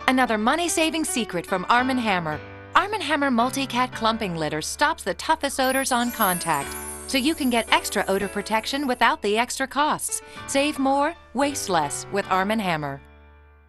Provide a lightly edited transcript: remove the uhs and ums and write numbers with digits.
Another money-saving secret from Arm & Hammer. Arm & Hammer Multi-Cat Clumping Litter stops the toughest odors on contact, so you can get extra odor protection without the extra costs. Save more, waste less with Arm & Hammer.